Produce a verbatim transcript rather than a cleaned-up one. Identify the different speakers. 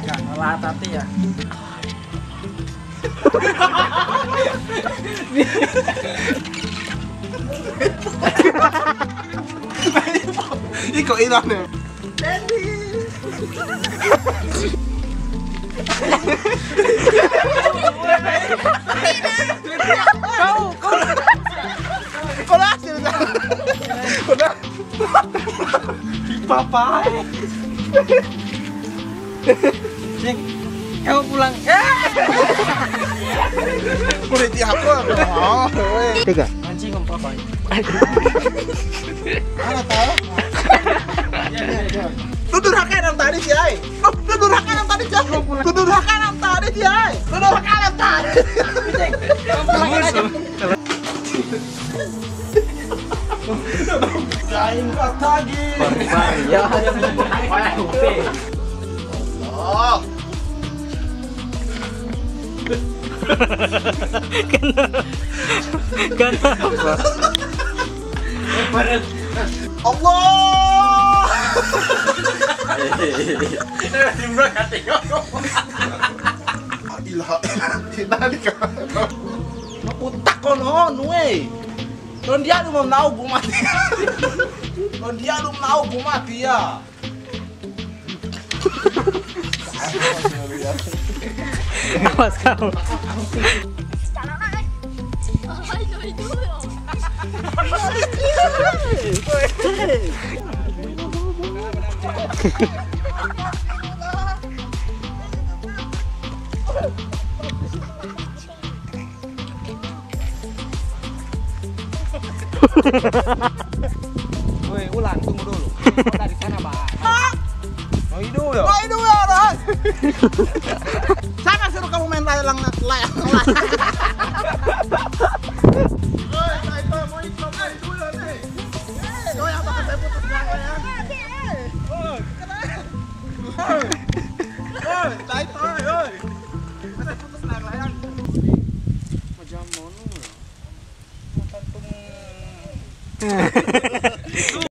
Speaker 1: Gak ngelah tati ya.
Speaker 2: Ini kok hilang ya? Kau, kau, kau hasil dah. Udah. Papa.
Speaker 1: Cing, kau pulang.
Speaker 2: Udah di aku. Oh, tiga.
Speaker 1: Anjing om papa.
Speaker 2: Mana tahu? Lu durhaka yang tadi sih, ay. Lu durhaka yang tadi sih. Lu durhaka yang tadi sih, ay. Lu durhaka yang tadi. Kain katagi.
Speaker 1: Ya,
Speaker 2: Oh.
Speaker 1: kenapa?
Speaker 2: Allah. Ilah, tadi kan. Utak kono, nuwe. Don dia lu mau nau bu mati. Don dia lu mau bu mati ya.
Speaker 1: Awas kau.
Speaker 3: Woi, ulang, tunggu dulu. Kau dari sana, Pak. Mau hidup ya?
Speaker 2: Mau hidup ya, orang. Sana suruh kamu main layang layang layang. Oi, itu mau itu kan dulu nih. Kau yang bakal saya putus layang. Oi, oi, oi, itu, oi. Saya putus layang layang.
Speaker 3: Macam mana? Tantung.